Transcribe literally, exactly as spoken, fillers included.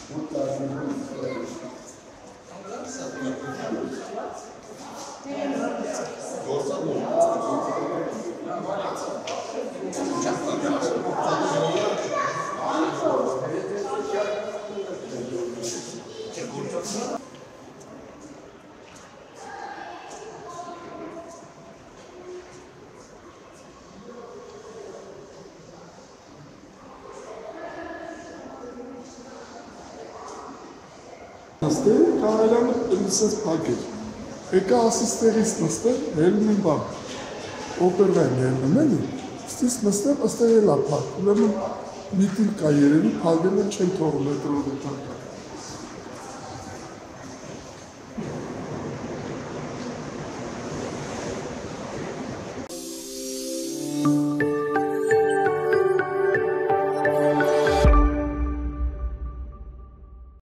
Կարայլանը լսես պակեր։ Եկա ասիստերից նստել, հելնում եմ բան։ Օպերվային հելնում են, ստիս նստել, ըստեղ էլ ապակ։ Ուրեմն միտինգ կա երևի, պագելը չեն թողում է տրոդետան կա։